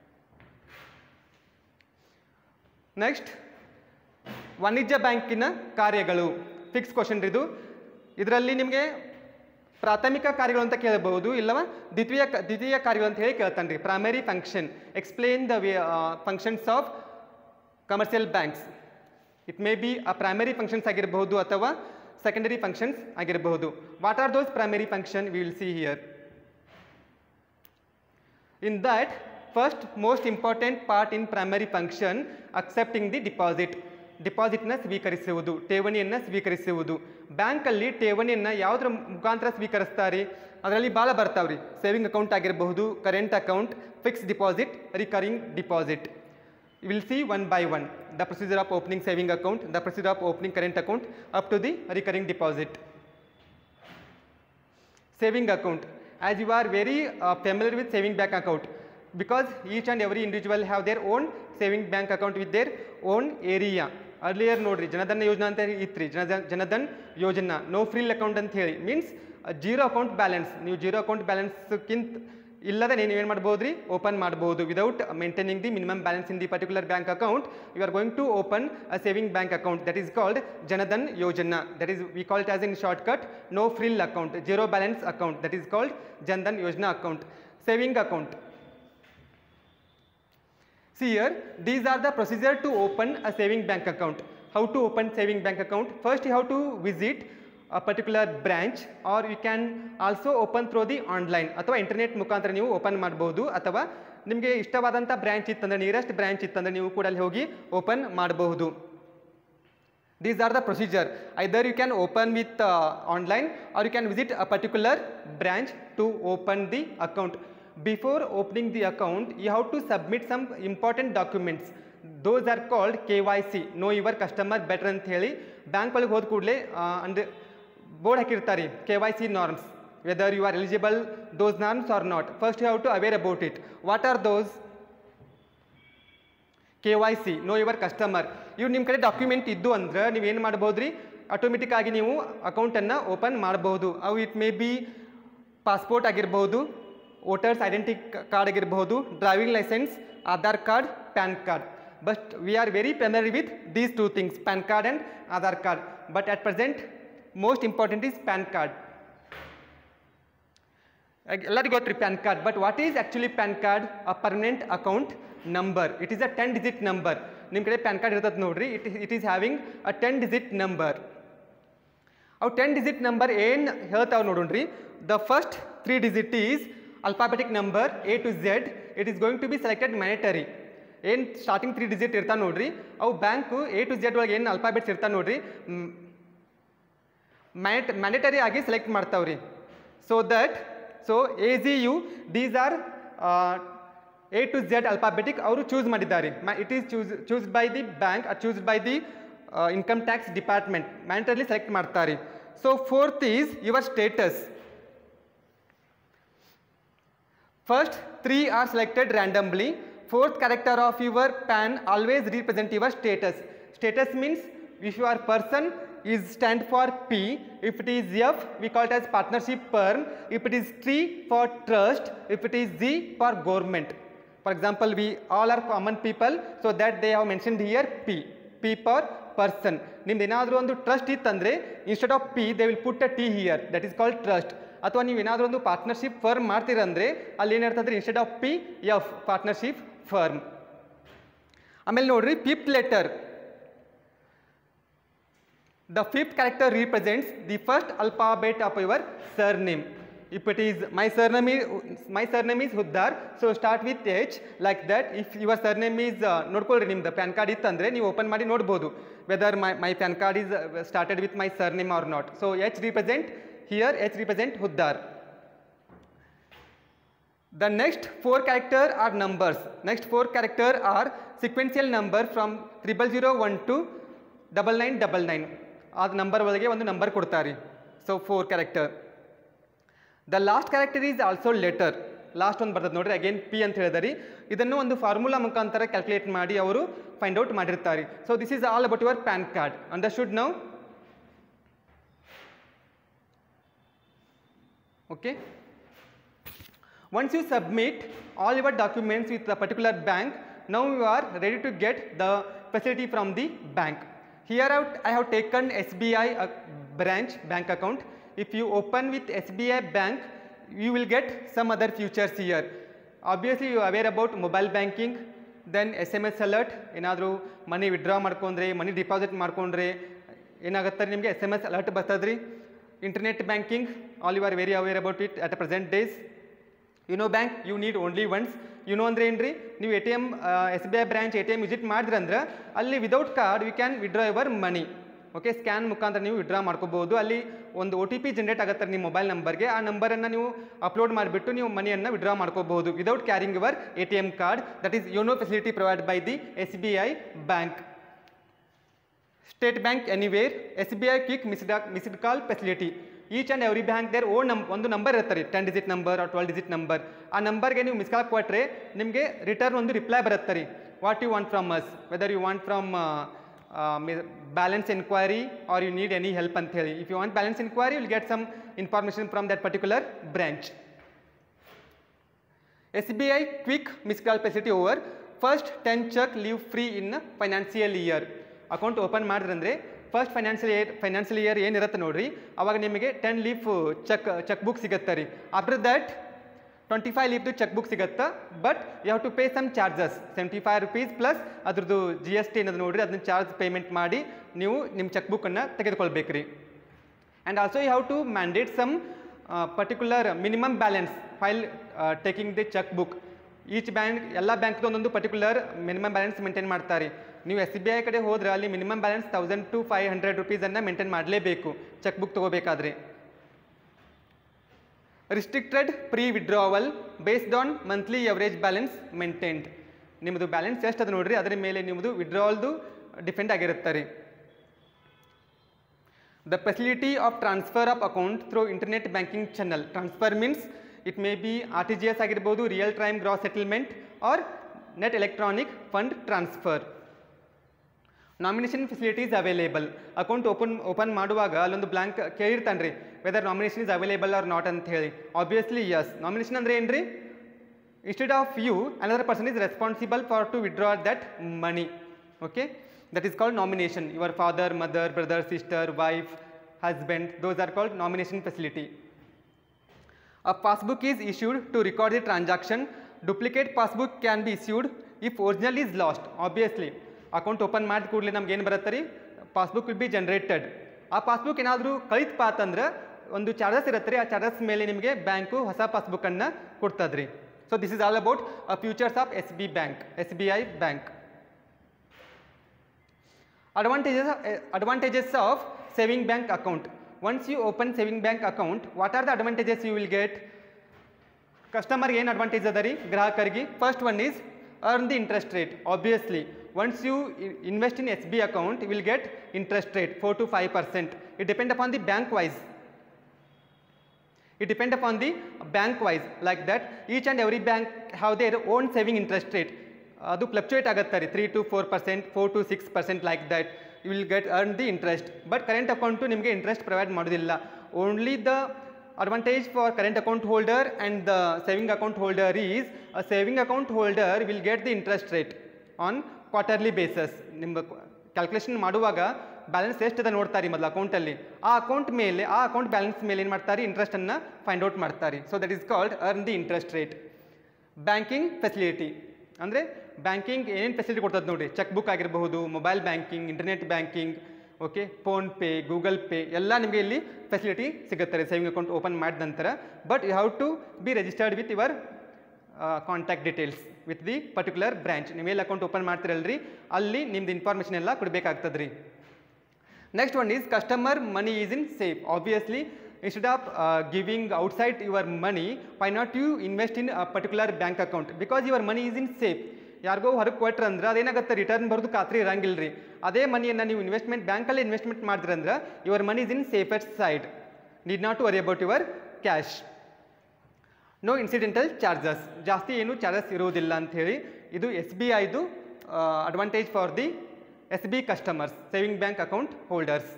Next, ವಾಣಿಜ್ಯ ಬ್ಯಾಂಕಿನ ಕಾರ್ಯಗಳು. ಫಿಕ್ಸ್ ಕ್ವಶನ್ ಇದು. ಇದರಲ್ಲಿ ನಿಮಗೆ ಪ್ರಾಥಮಿಕ ಕಾರ್ಯಗಳು ಅಂತ ಕೇಳಬಹುದು, ಇಲ್ಲವ ದ್ವಿತೀಯ ಕಾರ್ಯಗಳು ಅಂತ ಹೇಳಿ ಕೇಳ್ತಾನೆ ರೀ. Primary function, explain the functions of commercial banks. It may be a primary functions ಆಗಿರಬಹುದು ಅಥವಾ ಸೆಕೆಂಡರಿ ಫಂಕ್ಷನ್ಸ್ ಆಗಿರಬಹುದು. What are those primary function? We will see here. In that first most important part in primary function, accepting the deposit. ಡಿಪಾಸಿಟ್ನ ಸ್ವೀಕರಿಸುವುದು, ಠೇವಣಿಯನ್ನು ಸ್ವೀಕರಿಸುವುದು. ಬ್ಯಾಂಕಲ್ಲಿ ಠೇವಣಿಯನ್ನು ಯಾವುದರ ಮುಖಾಂತರ ಸ್ವೀಕರಿಸ್ತಾರೆ? ಅದರಲ್ಲಿ ಭಾಳ ಬರ್ತಾವ್ರಿ. ಸೇವಿಂಗ್ ಅಕೌಂಟ್ ಆಗಿರಬಹುದು, current account, fixed deposit, recurring deposit. You will see one by one the procedure of opening saving account, the procedure of opening current account up to the recurring deposit. Saving account, as you are very familiar with saving bank account, because each and every individual have their own saving bank account with their own area. Earlier ನೋಡ್ರಿ ಜನಧನ್ ಯೋಜನಾ ಅಂತ ಇತ್ರಿ, ಜನಧನ್ ಯೋಜನಾ ನೋ ಫ್ರಿಲ್ ಅಕೌಂಟ್ ಅಂತ ಹೇಳಿ, ಮೀನ್ಸ್ ಜೀರೋ ಅಕೌಂಟ್ ಬ್ಯಾಲೆನ್ಸ್. ನೀವು ಜೀರೋ ಅಕೌಂಟ್ ಬ್ಯಾಲೆನ್ಸ್ಗಿಂತ ಇಲ್ಲದೆ ನೀವೇನು ಮಾಡ್ಬೋದು ರೀ, ಓಪನ್ ಮಾಡ್ಬೋದು. Without maintaining the minimum balance in the particular bank account, you are going to open a saving bank account, that is called Jan Dhan Yojana. That is we call it as in shortcut no frill account, zero balance account, that is called Jan Dhan Yojana account. Saving account. See here, these are the procedure to open a saving bank account. How to open saving bank account? First you have to visit a particular branch, or you can also open through the online ಅಥವಾ ಇಂಟರ್ನೆಟ್ ಮುಖಾಂತರ ನೀವು ಓಪನ್ ಮಾಡಬಹುದು. ಅಥವಾ ನಿಮಗೆ ಇಷ್ಟವಾದಂಥ ಬ್ರಾಂಚ್ ಇತ್ತಂದರೆ, ನಿಯರೆಸ್ಟ್ ಬ್ರಾಂಚ್ ಇತ್ತಂದರೆ ನೀವು ಕೂಡ ಅಲ್ಲಿ ಹೋಗಿ ಓಪನ್ ಮಾಡಬಹುದು. These are the procedure. Either you can open with online, or you can visit a particular branch to open the account. Before opening the account, you have to submit some important documents. Those are called KYC, know your customer better ಅಂತ ಹೇಳಿ. ಬ್ಯಾಂಕ್ ಒಳಗೆ ಹೋದ ಕೂಡಲೇ ಅಂಡ್ ಬೋರ್ಡ್ ಹಾಕಿರ್ತಾರೆ KYC norms, whether you are eligible those norms or not. First you have to aware about it. What are those? KYC, know your customer. ಇವು ನಿಮ್ಮ ಕಡೆ ಡಾಕ್ಯುಮೆಂಟ್ ಇದ್ದು ಅಂದ್ರೆ ನೀವೇನು ಮಾಡ್ಬೋದು ರೀ, ಆಟೋಮೆಟಿಕ್ ಆಗಿ ನೀವು ಅಕೌಂಟನ್ನು ಓಪನ್ ಮಾಡಬಹುದು. ಅವು ಇಟ್ ಮೇ ಬಿ ಪಾಸ್ಪೋರ್ಟ್ ಆಗಿರ್ಬೋದು, ವೋಟರ್ಸ್ ಐಡೆಂಟಿ ಕಾರ್ಡ್ ಆಗಿರಬಹುದು, driving licence, Aadhaar card, PAN card. But we are very familiar with these two things, PAN card and Aadhaar card. But at present most important is PAN card. ಎಲ್ಲರಿಗೂ ಗೊತ್ತು ರೀ PAN card. But what is actually PAN card? A permanent account number. It is a 10 digit number. ನಿಮ್ಮ ಕಡೆ ಪ್ಯಾನ್ ಕಾರ್ಡ್ ಇರ್ತದೆ ನೋಡ್ರಿ, it is having a 10 digit number. ಅವು 10 ಡಿಜಿಟ್ ನಂಬರ್ ಏನು ಹೇಳ್ತಾವೆ ನೋಡೋಣ್ರಿ. The first 3 digit is alphabetic number A to Z. It is going to be selected mandatory. ಏನು ಸ್ಟಾರ್ಟಿಂಗ್ 3 ಡಿಜಿಟ್ ಇರ್ತಾ ನೋಡ್ರಿ, ಅವು ಬ್ಯಾಂಕು A to Z ಒಳಗೆ ಏನು ಅಲ್ಫಾಬೆಟ್ಸ್ ಇರ್ತಾ ನೋಡ್ರಿ, ಮ್ಯಾಂಡೇಟರಿ ಆಗಿ ಸೆಲೆಕ್ಟ್ ಮಾಡ್ತಾವ್ರಿ. So AZU these are A to Z alphabetic ಅವರು ಚೂಸ್ ಮಾಡಿದ್ದಾರೆ. It is choose by the bank, choose by the income tax department, mandatory select ಮಾಡ್ತಾರೆ. So fourth is your status. First 3 are selected randomly. Fourth character of your PAN always represent your status. Status means if your person is stand for P, if it is F, we call it as partnership firm, if it is T for trust, if it is G for government. For example, we all are common people, so that they have mentioned here P. P for person. ನಿಮ್ದು ಏನಾದರೂ ಒಂದು ಟ್ರಸ್ಟ್ ಇತ್ತಂದರೆ instead of P they will put a T here, that is called trust. ಅಥವಾ ನೀವು ಏನಾದರೂ ಒಂದು ಪಾರ್ಟ್ನರ್ಶಿಪ್ ಫರ್ಮ್ ಮಾಡ್ತೀರಂದರೆ ಅಲ್ಲಿ ಏನಿರ್ತದೆ instead of P F partnership firm. ಆಮೇಲೆ ನೋಡ್ರಿ fifth letter, the fifth character represents the first alphabet of your surname. If it is my surname is Huddar, so start with H like that. If your surname is ನೋಡ್ಕೊಳ್ರಿ, ನಿಮ್ದು ಪ್ಯಾನ್ ಕಾರ್ಡ್ ಇತ್ತಂದರೆ ನೀವು ಓಪನ್ ಮಾಡಿ ನೋಡ್ಬೋದು whether my PAN card is started with my surname or not. So H represent here, H represent Huddar. The next 4 character are numbers. Next 4 character are sequential number from 0001 to 9999. ಆ ನಂಬರ್ ಒಳಗೆ ಒಂದು ನಂಬರ್ ಕೊಡ್ತಾರೆ. So 4 character. The last character is also letter. Last ಒಂದು ಬರ್ತದೆ ನೋಡ್ರಿ, ಅಗೇನ್ P ಅಂತ ಹೇಳಿದಾರೆ. ಇದನ್ನು ಒಂದು ಫಾರ್ಮುಲಾ ಮುಖಾಂತರ ಕ್ಯಾಲ್ಕುಲೇಟ್ ಮಾಡಿ ಅವರು ಫೈಂಡ್ ಔಟ್ ಮಾಡಿರ್ತಾರೆ. So this is all about your PAN card. Understood now? Okay. Once you submit all your documents with a particular bank, now you are ready to get the facility from the bank. Here I have taken SBI branch bank account. If you open with SBI bank, you will get some other features here. Obviously you are aware about mobile banking, then SMS alert, ಏನಾದರೂ ಮನಿ ವಿಡ್ರಾ ಮಾಡ್ಕೊಂಡ್ರೆ, ಮನಿ ಡಿಪಾಸಿಟ್ ಮಾಡ್ಕೊಂಡ್ರೆ ಏನಾಗುತ್ತೆ ನಿಮಗೆ SMS alert ಬರ್ತದ್ರಿ. Internet banking, all you are very aware about it at the present days. You know bank, you need only once. You know ಅಂದರೆ ಏನ್ರಿ, ನೀವು ATM SBI branch ATM visit ಮಾಡಿದ್ರಂದ್ರೆ ಅಲ್ಲಿ without card you can withdraw your money. Okay, scan ಮುಖಾಂತರ ನೀವು ವಿಡ್ರಾ ಮಾಡ್ಕೋಬಹುದು. ಅಲ್ಲಿ ಒಂದು OTP ಜನರೇಟ್ ಆಗುತ್ತೆ ನಿಮ್ಮ ಮೊಬೈಲ್ ನಂಬರ್ಗೆ. ಆ ನಂಬರನ್ನು ನೀವು ಅಪ್ಲೋಡ್ ಮಾಡಿಬಿಟ್ಟು ನೀವು ಮನಿಯನ್ನು ವಿಡ್ರಾ ಮಾಡ್ಕೋಬಹುದು without carrying your ATM card. That is YONO facility provide by the SBI bank. State bank anywhere, SBI quick missed call facility. Each and every bank their own ಒಂದು ನಂಬರ್ ಇರ್ತಾರೆ, 10 digit number or 12 digit number. ಆ ನಂಬರ್ಗೆ ನೀವು ಮಿಸ್ ಕಾಲ್ ಕೊಟ್ಟರೆ ನಿಮಗೆ ರಿಟರ್ನ್ ಒಂದು ರಿಪ್ಲೈ ಬರುತ್ತೆ ರೀ, what you want from us, whether you want from balance inquiry or you need any help ಅಂತ ಹೇಳಿ. If you want balance inquiry, you will get some information from that particular branch. SBI quick missed call facility over first 10 check leave free in financial year. Account open ಮಾಡಿದ್ರಂದ್ರೆ ಫಸ್ಟ್ ಫೈನಾನ್ಷಿಯಲ್ ಇಯರ್ ಏನಿರುತ್ತೆ ನೋಡ್ರಿ, ಅವಾಗ ನಿಮಗೆ 10 ಲೀಫ್ ಚೆಕ್ ಬುಕ್ ಸಿಗುತ್ತೆ ರೀ. ಆಫ್ಟರ್ ದಟ್ 25 ಲೀಫ್ದು ಚೆಕ್ ಬುಕ್ ಸಿಗುತ್ತೆ. But you have to pay some charges, 75 rupees plus ಅದ್ರದ್ದು GST ಏನದು ನೋಡ್ರಿ, ಅದನ್ನ ಚಾರ್ಜ್ ಪೇಮೆಂಟ್ ಮಾಡಿ ನೀವು ನಿಮ್ಮ ಚೆಕ್ ಬುಕ್ಕನ್ನು ತೆಗೆದುಕೊಳ್ಬೇಕು ರೀ. And also you have to mandate some particular minimum balance while taking the cheque book. Each bank ಎಲ್ಲ ಬ್ಯಾಂಕ್ದು ಒಂದೊಂದು ಪರ್ಟಿಕ್ಯುಲರ್ ಮಿನಿಮಮ್ ಬ್ಯಾಲೆನ್ಸ್ ಮೇಂಟೈನ್ ಮಾಡ್ತಾರೆ. ನೀವು SBI ಕಡೆ ಹೋದ್ರೆ ಅಲ್ಲಿ minimum balance 1000 to 500 rupees maintain ಮಾಡಲೇಬೇಕು ಚೆಕ್ ಬುಕ್ ತೊಗೋಬೇಕಾದ್ರೆ. Restricted free withdrawal based on monthly average balance maintained. ನಿಮ್ಮದು ಬ್ಯಾಲೆನ್ಸ್ ಎಷ್ಟು ಅದು ನೋಡ್ರಿ, ಅದರ ಮೇಲೆ ನಿಮ್ಮದು ವಿಡ್ರಾವಲ್ದು ಡಿಪೆಂಡ್ ಆಗಿರುತ್ತೆ ರೀ. The facility of transfer of account through internet banking channel. Transfer means it may be RTGS ಆಗಿರ್ಬೋದು, real time gross settlement or net electronic fund transfer. Nomination facilities available. Account open ಮಾಡುವಾಗ ಅಲ್ಲೊಂದು ಬ್ಲ್ಯಾಂಕ್ ಕೇಳಿರ್ತಾನೆ ರೀ, whether nomination is available or not ಅಂತ ಹೇಳಿ. Obviously yes. ನಾಮಿನೇಷನ್ ಅಂದರೆ ಏನು ರೀ, instead of you another person is responsible for to withdraw that money. Okay, that is called nomination. Your father, mother, brother, sister, wife, husband, those are called nomination facility. A passbook is issued to record the transaction. Duplicate passbook can be issued if original is lost. Obviously account open ಮಾಡಿದ ಕೂಡಲೇ ನಮ್ಗೆ ಏನು ಬರುತ್ತೆ ರೀ, ಪಾಸ್ಬುಕ್ ವಿಲ್ ಬಿ ಜನರೇಟೆಡ್. ಆ ಪಾಸ್ಬುಕ್ ಏನಾದರೂ ಕಳಿತಪ್ಪ ಅಂತಂದ್ರೆ ಒಂದು ಚಾರ್ಜಸ್ ಇರುತ್ತೆ ರೀ, ಆ ಚಾರ್ಜಸ್ ಮೇಲೆ ನಿಮಗೆ ಬ್ಯಾಂಕು ಹೊಸ ಪಾಸ್ಬುಕ್ಕನ್ನು ಕೊಡ್ತದೆ ರೀ. So this is all about futures of SBI bank. Advantages of saving bank account. Once you open saving bank account, what are the advantages you will get? Customer ಏನು ಅಡ್ವಾಂಟೇಜ್ ಅದ ರೀ ಗ್ರಾಹಕರಿಗೆ? First one is earn the interest rate. Obviously once you invest in SBI account, you will get interest rate 4 to 5%. It depends upon the bank wise. Like that each and every bank have their own saving interest rate. ಅದು ಫ್ಲಕ್ಚುಯೇಟ್ ಆಗುತ್ತೆ ರೀ, 3 to 4%, 4 to 6% like that you will get earn the interest. But current account ನಿಮಗೆ ಇಂಟ್ರೆಸ್ಟ್ ಪ್ರೊವೈಡ್ ಮಾಡೋದಿಲ್ಲ. Only the advantage for current account holder and the saving account holder is a saving account holder will get the interest rate on quarterly basis. ನಿಮ್ಮ ಕ್ಯಾಲ್ಕುಲೇಷನ್ ಮಾಡುವಾಗ ಬ್ಯಾಲೆನ್ಸ್ ಎಷ್ಟಿದೆ ನೋಡ್ತಾರೆ ಮೊದಲು ಅಕೌಂಟಲ್ಲಿ, ಆ ಅಕೌಂಟ್ ಬ್ಯಾಲೆನ್ಸ್ ಮೇಲೆ ಏನು ಮಾಡ್ತಾರೆ, ಇಂಟ್ರೆಸ್ಟನ್ನು ಫೈಂಡ್ ಔಟ್ ಮಾಡ್ತಾರೆ. So that is called earn the interest rate. Banking facility ಅಂದರೆ ಬ್ಯಾಂಕಿಂಗ್ ಏನೇನು ಫೆಸಿಲಿಟಿ ಕೊಡ್ತದೆ ನೋಡಿ, ಚೆಕ್ ಬುಕ್ ಆಗಿರಬಹುದು, mobile banking, internet banking, okay, PhonePe, Google Pay ಎಲ್ಲ ನಿಮಗೆ ಇಲ್ಲಿ ಫೆಸಿಲಿಟಿ ಸಿಗುತ್ತೆ ಸೇವಿಂಗ್ ಅಕೌಂಟ್ ಓಪನ್ ಮಾಡಿದ ನಂತರ. But you have to be registered with your contact details with the particular branch. ನೀವೆಲ್ಲ ಅಕೌಂಟ್ ಓಪನ್ ಮಾಡ್ತಿರಲ್ರಿ ಅಲ್ಲಿ ನಿಮ್ದು ಇನ್ಫಾರ್ಮೇಷನ್ ಎಲ್ಲ ಕೊಡಬೇಕಾಗ್ತದೆ ರೀ. Next one is customer money is in safe. Obviously instead of giving outside your money, why not you invest in a particular bank account, because your money is in safe. ಯಾರಿಗೋ ಹೊರಗೆ ಕೊಟ್ರೆ ಅಂದ್ರೆ ಅದೇನಾಗುತ್ತೆ, ರಿಟರ್ನ್ ಬರೋದು ಖಾತ್ರಿ ಇರಂಗಿಲ್ಲ ರೀ. ಅದೇ ಮನಿಯನ್ನು ನೀವು ಬ್ಯಾಂಕಲ್ಲಿ ಇನ್ವೆಸ್ಟ್ಮೆಂಟ್ ಮಾಡಿದ್ರಂದ್ರೆ your money is in safest side, need not to worry about your cash. No incidental charges, ಜಾಸ್ತಿ ಏನು ಚಾರ್ಜಸ್ ಇರುವುದಿಲ್ಲ ಅಂಥೇಳಿ. ಇದು SBIದು advantage for the SB customers, saving bank account holders.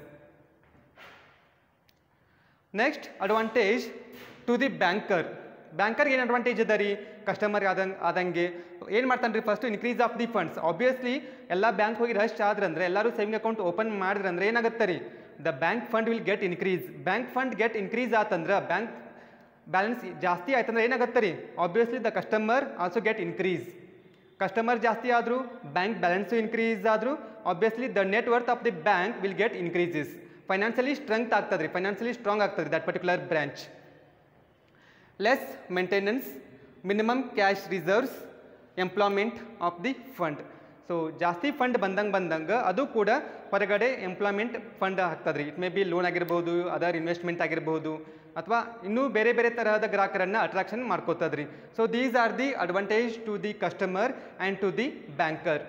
Next advantage to the ಬ್ಯಾಂಕರ್ಗೆ ಏನು ಅಡ್ವಾಂಟೇಜ್ ಅದ ರೀ, ಕಸ್ಟಮರ್ಗೆ ಆದಂಗೆ ಏನು ಮಾಡ್ತಾನೆ ರೀ, first increase of the funds. Obviously ಎಲ್ಲ ಬ್ಯಾಂಕ್ ಹೋಗಿ ರಶ್ ಆದ್ರಂದ್ರೆ ಎಲ್ಲರೂ ಸೇವಿಂಗ್ ಅಕೌಂಟ್ ಓಪನ್ ಮಾಡಿದ್ರಂದ್ರೆ ಏನಾಗುತ್ತೆ ರೀ, the bank fund will get increase. Bank fund get increase ಆತಂದ್ರೆ ಬ್ಯಾಂಕ್ ಬ್ಯಾಲೆನ್ಸ್ ಜಾಸ್ತಿ ಆಯ್ತಂದ್ರೆ ಏನಾಗುತ್ತೆ ರೀ, obviously the customer also get increase. Customer ಜಾಸ್ತಿ ಆದರೂ ಬ್ಯಾಂಕ್ ಬ್ಯಾಲೆನ್ಸು ಇನ್ಕ್ರೀಸ್ ಆದರೂ obviously the net worth of the bank will get increases. Financially strength ಆಗ್ತದೆ ರೀ, ಫೈನಾನ್ಷಿಯಲಿ ಸ್ಟ್ರಾಂಗ್ ಆಗ್ತದೆ that particular branch. Less maintenance, minimum cash reserves, employment of the fund. So so ಜಾಸ್ತಿ ಫಂಡ್ ಬಂದಂಗೆ ಅದು ಕೂಡ ಹೊರಗಡೆ employment fund ಹಾಕ್ತದ್ರಿ. It may be loan ಆಗಿರ್ಬೋದು, ಅದರ್ ಇನ್ವೆಸ್ಟ್ಮೆಂಟ್ ಆಗಿರ್ಬೋದು, ಅಥವಾ ಇನ್ನೂ ಬೇರೆ ಬೇರೆ ತರಹದ ಗ್ರಾಹಕರನ್ನು ಅಟ್ರಾಕ್ಷನ್ ಮಾಡ್ಕೋತದ್ರಿ. So these are the advantage to the customer and to the banker.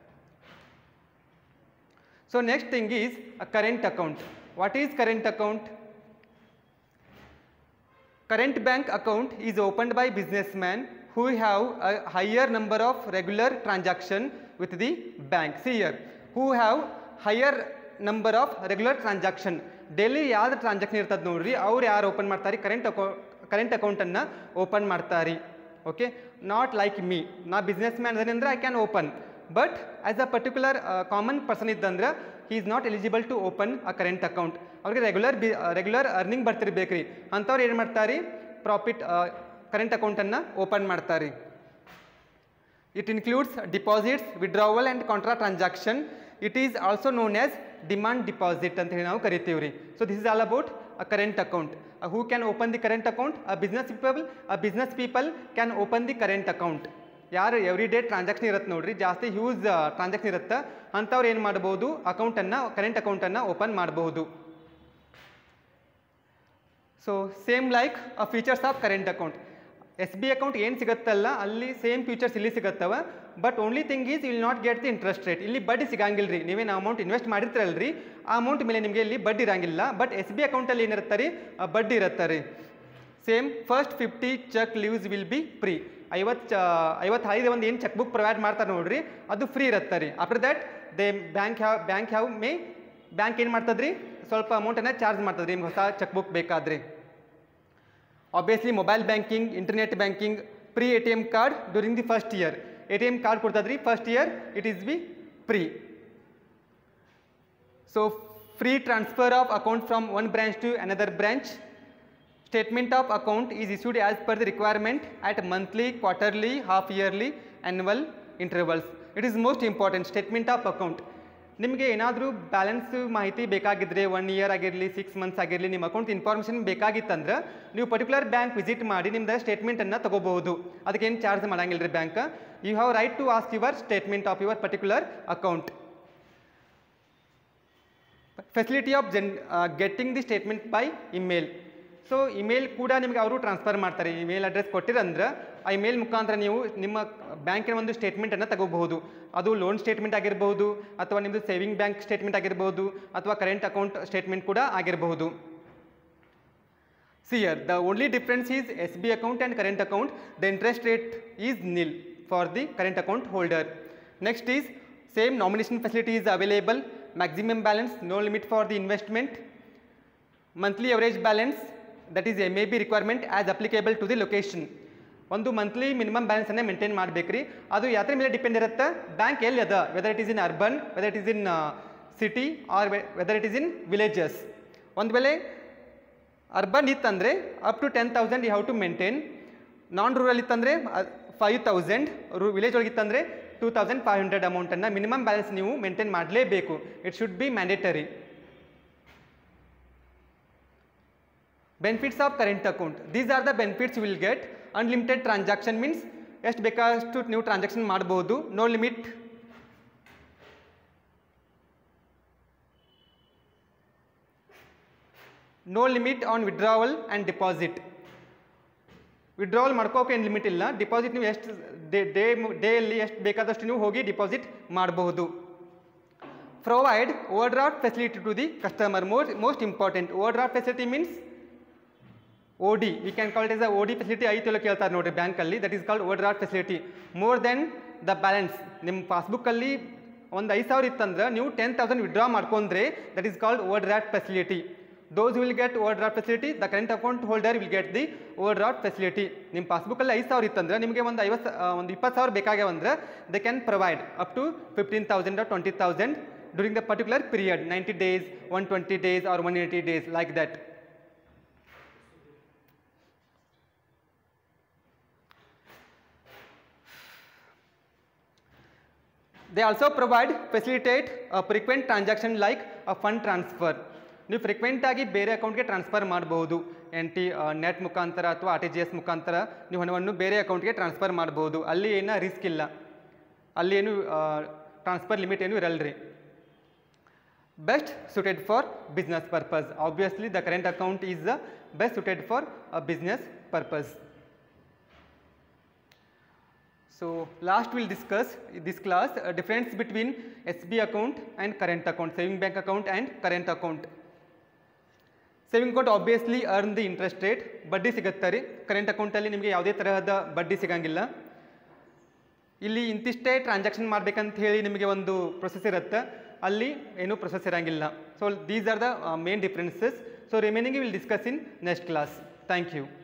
So next thing is a current account. What is current account? Current bank account is opened by businessmen who have a higher number of regular transaction with the bank. See here, who have higher number of regular transaction. Daily ಯಾವ್ದು ಟ್ರಾನ್ಸಾಕ್ಷನ್ ಇರ್ತದೆ ನೋಡ್ರಿ, ಅವ್ರು ಯಾರು ಓಪನ್ ಮಾಡ್ತಾರೆ, ಕರೆಂಟ್ ಅಕೌಂಟನ್ನು ಓಪನ್ ಮಾಡ್ತಾರೆ. ಓಕೆ, ನಾಟ್ ಲೈಕ್ ಮೀ, ನಾ ಬಿಸ್ನೆಸ್ ಮ್ಯಾನ್ ಅಂದ್ರೆ I can open, but as a particular common person ಇದ್ದಂದ್ರೆ he is not eligible to open a current account. ಅವ್ರಿಗೆ ರೆಗ್ಯುಲರ್ ಅರ್ನಿಂಗ್ ಬರ್ತಿರ್ಬೇಕು ರೀ, ಅಂಥವ್ರು ಏನು ಮಾಡ್ತಾರೆ, ಪ್ರಾಫಿಟ್ ಕರೆಂಟ್ ಅಕೌಂಟನ್ನು ಓಪನ್ ಮಾಡ್ತಾರೆ. It includes deposits, withdrawal and contra transaction. It is also known as demand deposit ಅಂತ ಹೇಳಿ ನಾವು ಕರಿತೀವಿ ರೀ. So this is all about a current account. Who can open the current account? A business people can open the current account. ಯಾರು ಎವ್ರಿ ಡೇ ಟ್ರಾನ್ಸಾಕ್ಷನ್ ಇರುತ್ತೆ ನೋಡ್ರಿ, ಜಾಸ್ತಿ ಹ್ಯೂಜ್ ಟ್ರಾನ್ಸಾಕ್ಷನ್ ಇರುತ್ತೆ, ಅಂಥವ್ರು ಏನು ಮಾಡ್ಬೋದು, ಕರೆಂಟ್ ಅಕೌಂಟನ್ನು ಓಪನ್ ಮಾಡಬಹುದು. So same like a features of current account. S B account ಏನು ಸಿಗುತ್ತಲ್ಲ ಅಲ್ಲಿ ಸೇಮ್ ಫೀಚರ್ಸ್ ಇಲ್ಲಿ ಸಿಗುತ್ತವೆ, but only thing is will not get the interest rate. ಇಲ್ಲಿ ಬಡ್ಡಿ ಸಿಗಂಗಿಲ್ಲ ರೀ. ನೀವೇನು ಅಮೌಂಟ್ ಇನ್ವೆಸ್ಟ್ ಮಾಡಿರ್ತೀರಲ್ರಿ, ಆ ಅಮೌಂಟ್ ಮೇಲೆ ನಿಮಗೆ ಇಲ್ಲಿ ಬಡ್ಡಿ ಇರಂಗಿಲ್ಲ. ಬಟ್ ಎಸ್ ಬಿ ಅಕೌಂಟಲ್ಲಿ ಏನಿರುತ್ತೆ ರೀ, ಬಡ್ಡಿ ಇರುತ್ತೆ ರೀ. Same first 50 cheque leaves will be free. 55 ಒಂದು ಏನು ಚೆಕ್ ಬುಕ್ ಪ್ರೊವೈಡ್ ಮಾಡ್ತಾರೆ ನೋಡ್ರಿ, ಅದು ಫ್ರೀ ಇರುತ್ತೆ ರೀ. ಆಫ್ಟರ್ ದ್ಯಾಟ್ ದೇ ಬ್ಯಾಂಕ್ ಏನು ಮಾಡ್ತದ್ರಿ, ಸ್ವಲ್ಪ ಅಮೌಂಟನ್ನು ಚಾರ್ಜ್ ಮಾಡ್ತದ್ರಿ ನಿಮ್ಗೆ ಹೊಸ ಚೆಕ್ ಬುಕ್ ಬೇಕಾದ್ರಿ. Obviously mobile banking, internet banking, free ATM card during the first year. ATM card ಕೊಡ್ತದ್ರಿ first year, it is be free. So free transfer of account from one branch to another branch. Statement of account is issued as per the requirement at monthly, quarterly, half yearly, annual intervals. It is most important. Statement of account. ನಿಮಗೆ ಏನಾದರೂ ಬ್ಯಾಲೆನ್ಸ್ ಮಾಹಿತಿ ಬೇಕಾಗಿದ್ದರೆ 1 ಇಯರ್ ಆಗಿರಲಿ, 6 ಮಂತ್ಸ್ ಆಗಿರಲಿ, ನಿಮ್ಮ ಅಕೌಂಟ್ ಇನ್ಫಾರ್ಮೇಷನ್ ಬೇಕಾಗಿತ್ತಂದ್ರೆ ನೀವು ಪರ್ಟಿಕ್ಯುಲರ್ ಬ್ಯಾಂಕ್ ವಿಸಿಟ್ ಮಾಡಿ ನಿಮ್ದು ಸ್ಟೇಟ್ಮೆಂಟನ್ನು ತಗೋಬಹುದು. ಅದಕ್ಕೇನು ಚಾರ್ಜ್ ಮಾಡಂಗಿಲ್ಲ ರೀ bank. You have right to ask your statement of your particular account. Facility of getting the statement by email. So email ಕೂಡ ನಿಮಗೆ ಅವರು ಟ್ರಾನ್ಸ್ಫರ್ ಮಾಡ್ತಾರೆ. ಇಮೇಲ್ ಅಡ್ರೆಸ್ ಕೊಟ್ಟಿರಂದ್ರೆ ಆ ಇಮೇಲ್ ಮುಖಾಂತರ ನೀವು ನಿಮ್ಮ ಬ್ಯಾಂಕಿನ ಒಂದು ಸ್ಟೇಟ್ಮೆಂಟನ್ನು ತಗೋಬಹುದು. ಅದು ಲೋನ್ ಸ್ಟೇಟ್ಮೆಂಟ್ ಆಗಿರ್ಬೋದು, ಅಥವಾ ನಿಮ್ಮದು ಸೇವಿಂಗ್ ಬ್ಯಾಂಕ್ ಸ್ಟೇಟ್ಮೆಂಟ್ ಆಗಿರ್ಬೋದು, ಅಥವಾ ಕರೆಂಟ್ ಅಕೌಂಟ್ ಸ್ಟೇಟ್ಮೆಂಟ್ ಕೂಡ ಆಗಿರಬಹುದು. See here, the only difference is SB account and current account, the interest rate is nil for the current account holder. Next is same nomination facility is available, maximum balance, no limit for the investment, monthly average balance, that is MAB requirement as applicable to the location. ಒಂದು ಮಂತ್ಲಿ ಮಿನಿಮಮ್ ಬ್ಯಾಲೆನ್ಸನ್ನೇ ಮೇಂಟೈನ್ ಮಾಡಬೇಕ್ರಿ. ಅದು ಯಾತ್ರ ಮೇಲೆ ಡಿಪೆಂಡ್ ಇರುತ್ತೆ, ಬ್ಯಾಂಕ್ ಎಲ್ಲಿ ಅದ, whether it is in urban, whether it is in city, or whether it is in villages. ಒಂದು ವೇಳೆ ಅರ್ಬನ್ ಇತ್ತಂದರೆ up to 10,000 you have to maintain. Non rural ಇತ್ತಂದರೆ 5,000, ವಿಲೇಜ್ ಒಳಗಿತ್ತಂದರೆ 2,500 ಅಮೌಂಟನ್ನು ಮಿನಿಮಮ್ ಬ್ಯಾಲೆನ್ಸ್ ನೀವು ಮೇಂಟೈನ್ ಮಾಡಲೇಬೇಕು. It should be mandatory. Benefits of current account. These are the benefits you will get. Unlimited transaction means ಎಷ್ಟು ಬೇಕಾದಷ್ಟು ನೀವು ಟ್ರಾನ್ಸಾಕ್ಷನ್ ಮಾಡಬಹುದು. No limit. No limit on withdrawal and deposit. Withdrawal ಮಾಡ್ಕೋಕೆ ಏನು ಲಿಮಿಟ್ ಇಲ್ಲ. ಡಿಪಾಸಿಟ್ ನೀವು ಎಷ್ಟು ಡೇಯಲ್ಲಿ ಎಷ್ಟು ಬೇಕಾದಷ್ಟು ನೀವು ಹೋಗಿ ಡಿಪಾಸಿಟ್ ಮಾಡಬಹುದು. Provide overdraft facility to the customer. Most important. Overdraft facility means OD, we can call it as a OD facility. ಐತಲ್ಲ ಕೇಳ್ತಾರೆ ನೋಡ್ರಿ ಬ್ಯಾಂಕಲ್ಲಿ, that is called overdraft facility. More than the balance. ನಿಮ್ಮ ಪಾಸ್ಬುಕ್ಕಲ್ಲಿ ಒಂದು 5,000 ಇತ್ತಂದ್ರೆ ನೀವು 10,000 ವಿಡ್ರಾ ಮಾಡ್ಕೊಂಡ್ರೆ that is called overdraft facility. Those will get overdraft facility. The current account holder will get the overdraft facility. ನಿಮ್ಮ ಪಾಸ್ಬುಕ್ಕಲ್ಲಿ 5,000 ಇತ್ತಂದ್ರೆ ನಿಮಗೆ ಒಂದು 20,000 ಬೇಕಾಗ್ಯಾವಂದ್ರೆ they can provide up to 15,000 or 20,000 during the particular period, 90 days, 120 days or 180 days, like that. They also facilitate a frequent transaction like a fund transfer. ನೀವು ಫ್ರೀಕ್ವೆಂಟ್ ಆಗಿ ಬೇರೆ ಅಕೌಂಟ್ಗೆ ಟ್ರಾನ್ಸ್ಫರ್ ಮಾಡಬಹುದು. ನೆಟ್ ಮುಖಾಂತರ ಅಥವಾ RTGS ಮುಖಾಂತರ ನೀವು ಹಣವನ್ನು ಬೇರೆ ಅಕೌಂಟ್ಗೆ ಟ್ರಾನ್ಸ್ಫರ್ ಮಾಡಬಹುದು. ಅಲ್ಲಿ ಏನೂ ರಿಸ್ಕ್ ಇಲ್ಲ, ಅಲ್ಲಿ ಏನು ಟ್ರಾನ್ಸ್ಫರ್ ಲಿಮಿಟ್ ಏನು ಇರಲ್ರಿ. Best suited for business purpose. Obviously the current account is the best suited for a business purpose. So last we will discuss this class difference between SB account and current account, saving bank account and current account. Saving account obviously earn the interest rate, ಬಡ್ಡಿ ಸಿಗುತ್ತೆ ರೀ. ಕರೆಂಟ್ ಅಕೌಂಟಲ್ಲಿ ನಿಮಗೆ ಯಾವುದೇ ತರಹದ ಬಡ್ಡಿ ಸಿಗಂಗಿಲ್ಲ. ಇಲ್ಲಿ ಇಂತಿಷ್ಟೇ ಟ್ರಾನ್ಸಾಕ್ಷನ್ ಮಾಡ್ಬೇಕಂತ ಹೇಳಿ ನಿಮಗೆ ಒಂದು ಪ್ರೊಸೆಸ್ ಇರುತ್ತೆ, ಅಲ್ಲಿ ಏನೂ ಪ್ರೊಸೆಸ್ ಇರೋಂಗಿಲ್ಲ. So these are the main differences. So remaining will discuss in next class. Thank you.